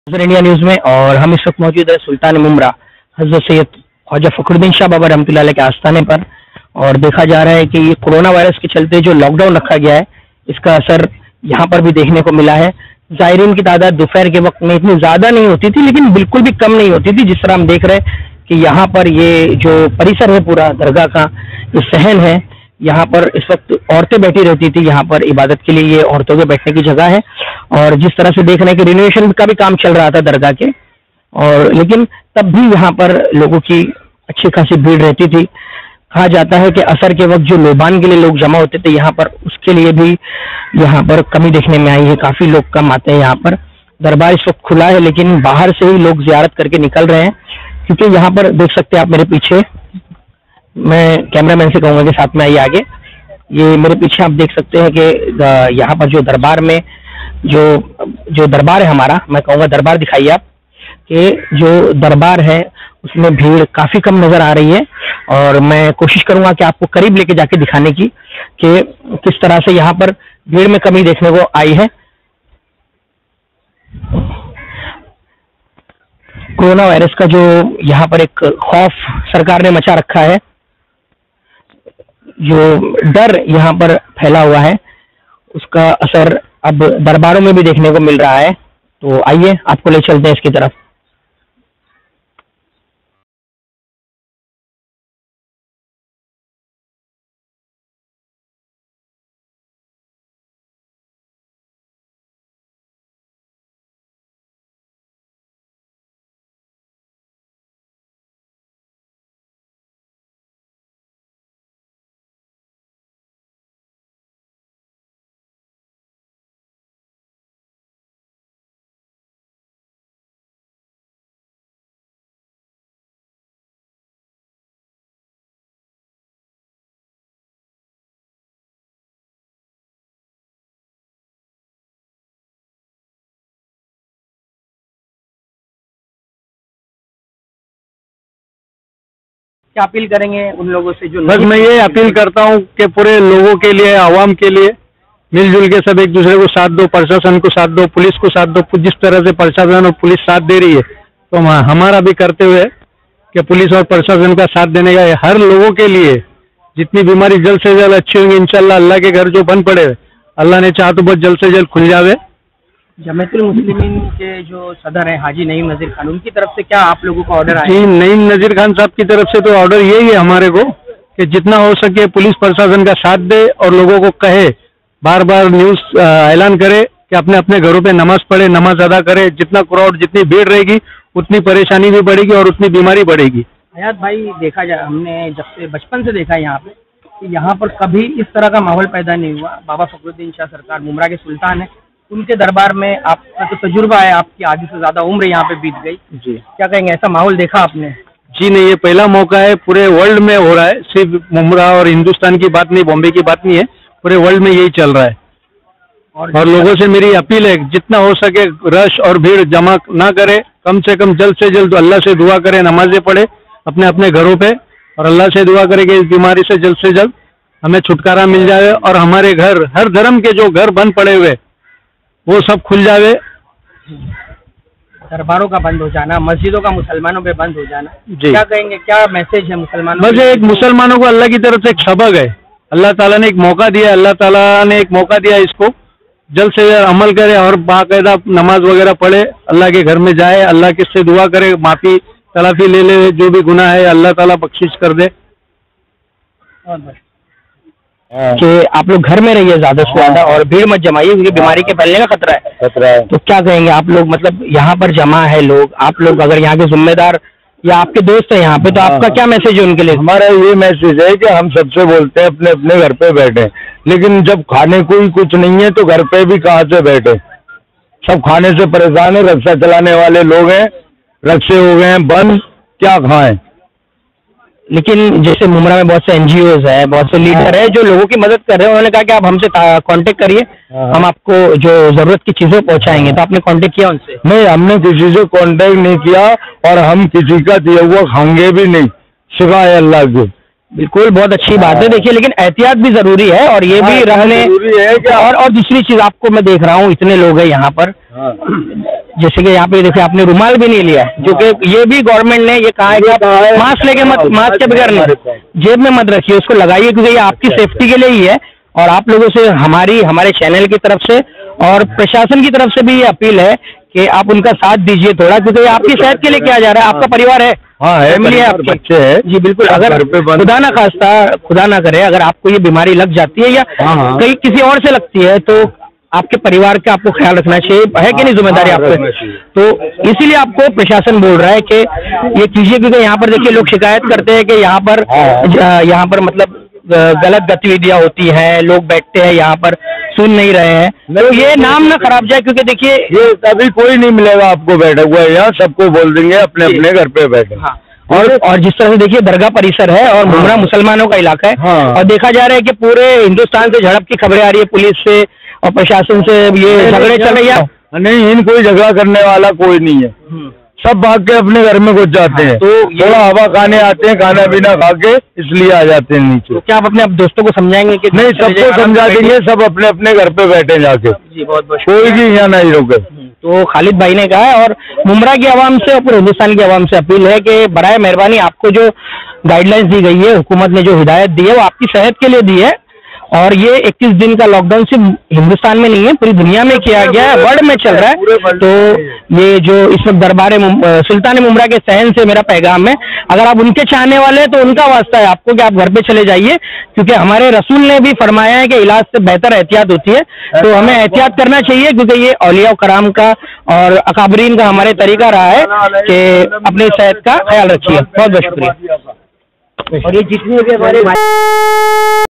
नजर India news में। और हम इस वक्त मौजूद है सुल्तान मुमरा हजरत सैयद ख्वाजा फखरुद्दीन शाह बाबा रहमतुल्लाह अलैह के आस्थाने पर। और देखा जा रहा है कि ये कोरोना वायरस के चलते जो लॉकडाउन रखा गया है इसका असर यहाँ पर भी देखने को मिला है। जायरीन की तादाद दोपहर के वक्त में इतनी ज्यादा नहीं होती थी, लेकिन बिल्कुल भी कम नहीं होती थी। जिस तरह हम देख रहे हैं कि यहाँ पर ये जो परिसर है पूरा दरगाह का, ये सहन है, यहाँ पर इस वक्त औरतें बैठी रहती थी। यहाँ पर इबादत के लिए ये औरतों के बैठने की जगह है। और जिस तरह से देख रहे हैं कि रिनोवेशन का भी काम चल रहा था दरगाह के, और लेकिन तब भी यहाँ पर लोगों की अच्छी खासी भीड़ रहती थी। कहा जाता है कि असर के वक्त जो मेहमान के लिए लोग जमा होते थे यहाँ पर, उसके लिए भी यहाँ पर कमी देखने में आई है। काफी लोग कम आते हैं यहाँ पर। दरबार इस वक्त खुला है, लेकिन बाहर से ही लोग जियारत करके निकल रहे हैं, क्योंकि यहाँ पर देख सकते हैं आप मेरे पीछे, मैं कैमरामैन से कहूंगा कि साथ में आइए आगे। ये मेरे पीछे आप देख सकते हैं कि यहाँ पर जो दरबार में जो दरबार है हमारा, मैं कहूँगा दरबार दिखाइए आप, कि जो दरबार है उसमें भीड़ काफी कम नजर आ रही है। और मैं कोशिश करूंगा कि आपको करीब लेके जाके दिखाने की कि किस तरह से यहाँ पर भीड़ में कमी देखने को आई है। कोरोना वायरस का जो यहाँ पर एक खौफ सरकार ने मचा रखा है, जो डर यहाँ पर फैला हुआ है, उसका असर अब दरबारों में भी देखने को मिल रहा है। तो आइए आपको ले चलते हैं इसकी तरफ। क्या अपील करेंगे उन लोगों से जो, बस मैं ये अपील करता हूँ कि पूरे लोगों के लिए, आवाम के लिए मिलजुल के सब एक दूसरे को साथ दो, प्रशासन को साथ दो, पुलिस को साथ दो। जिस तरह से प्रशासन और पुलिस साथ दे रही है, तो हमारा भी करते हुए कि पुलिस और प्रशासन का साथ देने का हर लोगों के लिए, जितनी बीमारी जल्द से जल्द अच्छी होंगी इंशाल्लाह। अल्लाह के घर जो बंद पड़े, अल्लाह ने चाहा तो बहुत जल्द से जल्द खुल जावे। जमातुल मुस्लिमीन के जो सदर हैं हाजी नईम नजीर खान, उनकी तरफ से क्या आप लोगों का ऑर्डर आया? जी, नईम नजीर खान साहब की तरफ से तो ऑर्डर यही है हमारे को कि जितना हो सके पुलिस प्रशासन का साथ दे और लोगों को कहे, बार बार न्यूज ऐलान करे कि अपने अपने घरों पे नमाज पढ़े, नमाज अदा करे। जितना क्राउड, जितनी भीड़ रहेगी उतनी परेशानी भी बढ़ेगी और उतनी बीमारी बढ़ेगी। हयात भाई, देखा जाए, हमने जब से बचपन से देखा है यहाँ पे कि यहाँ पर कभी इस तरह का माहौल पैदा नहीं हुआ। बाबा फखरुद्दीन शाह सरकार मुमरा के सुल्तान है, उनके दरबार में आपका तो तजुर्बा है, आपकी आधी से ज्यादा उम्र यहाँ पे बीत गई जी, क्या कहेंगे, ऐसा माहौल देखा आपने? जी नहीं, ये पहला मौका है, पूरे वर्ल्ड में हो रहा है। सिर्फ मुमरा और हिंदुस्तान की बात नहीं, बॉम्बे की बात नहीं है, पूरे वर्ल्ड में यही चल रहा है। और लोगों से मेरी अपील है, जितना हो सके रश और भीड़ जमा ना करे, कम से कम जल्द से जल्द अल्लाह से दुआ करे, नमाजें पढ़े अपने अपने घरों पे, और अल्लाह से दुआ करे कि इस बीमारी से जल्द हमें छुटकारा मिल जाए और हमारे घर, हर धर्म के जो घर बंद पड़े हुए वो सब खुल जावे। दरबारों का बंद हो जाना, मस्जिदों का मुसलमानों पे बंद हो जाना, क्या कहेंगे, क्या मैसेज है मुसलमानों? बस एक मुसलमानों को अल्लाह की तरफ से एक सबक है, अल्लाह ताला ने एक मौका दिया, अल्लाह ताला ने एक मौका दिया, इसको जल्द से जल्द अमल करे और बाकायदा नमाज वगैरह पढ़े, अल्लाह के घर में जाए, अल्लाह किससे दुआ करे, माफी तलाफी ले, जो भी गुनाह है अल्लाह ताला बख्शिश कर दे। कि आप लोग घर में रहिए ज्यादा से ज्यादा और भीड़ मत जमाइए, क्योंकि बीमारी के फैलने का खतरा है। तो क्या कहेंगे आप लोग, मतलब यहाँ पर जमा है लोग, आप लोग अगर यहाँ के जिम्मेदार या आपके दोस्त है यहाँ पे, तो आपका क्या मैसेज है उनके लिए? हमारा ये मैसेज है कि हम सबसे बोलते हैं अपने अपने घर पे बैठे, लेकिन जब खाने को ही कुछ नहीं है तो घर पे भी कहाँ से बैठे। सब खाने से परेशान है, रक्षा चलाने वाले लोग हैं, रक्षे हो गए हैं बंद, क्या खाएं। लेकिन जैसे मुमरा में बहुत से एनजीओज है, बहुत से लीडर है जो लोगों की मदद कर रहे हैं, उन्होंने कहा कि आप हमसे कांटेक्ट करिए, हम आपको जो जरूरत की चीजें पहुंचाएंगे। तो आपने कांटेक्ट किया उनसे? नहीं, हमने किसी से कांटेक्ट नहीं किया और हम किसी का दिया हुआ खाएंगे भी नहीं, सिवाय अल्लाह के। बिल्कुल, बहुत अच्छी बात है। देखिए, लेकिन एहतियात भी जरूरी है और ये भी रहने है क्या? और दूसरी चीज आपको मैं देख रहा हूँ, इतने लोग हैं यहाँ पर, जैसे कि यहाँ पे देखिए आपने रुमाल भी नहीं लिया है, जो कि ये भी गवर्नमेंट ने ये कहा है कि आप मास्क लेके मत, मास्क के बगैर नहीं, जेब में मत रखिए, उसको लगाइए, क्योंकि ये आपकी सेफ्टी के लिए ही है। और आप लोगों से हमारे चैनल की तरफ से और प्रशासन की तरफ से भी ये अपील है कि आप उनका साथ दीजिए थोड़ा, क्योंकि ये आपकी सेहत के लिए किया जा रहा है, आपका परिवार है, फैमिली है, आपके बच्चे हैं। जी बिल्कुल। अगर खुदा ना खास्ता, खुदा ना करे, अगर आपको ये बीमारी लग जाती है या कहीं किसी और से लगती है, तो आपके परिवार का आपको ख्याल रखना चाहिए, है कि नहीं जिम्मेदारी आप पे? तो इसीलिए आपको प्रशासन बोल रहा है कि ये कीजिए, क्योंकि यहाँ पर देखिए लोग शिकायत करते हैं कि यहाँ पर मतलब गलत गतिविधियां होती हैं, लोग बैठते हैं यहाँ पर, सुन नहीं रहे हैं, तो ये नाम ना खराब जाए, क्योंकि देखिए ये अभी कोई नहीं मिलेगा आपको बैठा हुआ है यहाँ, सबको बोल देंगे अपने अपने घर पे बैठे। हाँ। और जिस तरह से देखिए दरगाह परिसर है और मुमरा मुसलमानों का इलाका है, और देखा जा रहा है कि पूरे हिंदुस्तान से झड़प की खबरें आ रही है, पुलिस से और प्रशासन से ये झगड़े चल रही है। नहीं, इन कोई झगड़ा करने वाला कोई नहीं है, सब भाग के अपने घर में घुस जाते हैं। तो थोड़ा हवा खाने आते हैं, खाना पीना खा के इसलिए आ जाते हैं नीचे। तो क्या आप अपने दोस्तों को समझाएंगे कि नहीं? सबको समझा देंगे, सब अपने अपने घर पे बैठे जाके जी। बहुत कोई भी यहाँ नहीं रुके। तो खालिद भाई ने कहा है, और मुमरा की आवाम से और पूरे हिंदुस्तान की आवाम से अपील है कि बराए मेहरबानी आपको जो गाइडलाइंस दी गई है, हुकूमत ने जो हिदायत दी है, वो आपकी सेहत के लिए दी है, और ये 21 दिन का लॉकडाउन सिर्फ हिंदुस्तान में नहीं है, पूरी दुनिया में किया गया है, वर्ल्ड में चल रहा है। तो ये जो इस वक्त दरबार सुल्तान मुमरा के सहन से मेरा पैगाम है, अगर आप उनके चाहने वाले हैं तो उनका वास्ता है आपको कि आप घर पे चले जाइए, क्योंकि हमारे रसूल ने भी फरमाया है कि इलाज से बेहतर एहतियात होती है, तो हमें एहतियात करना चाहिए, क्योंकि ये औलिया कराम का और अकाबरीन का हमारे तरीका रहा है कि अपनी सेहत का ख्याल रखिए। बहुत बहुत शुक्रिया। और ये जितने भी हमारे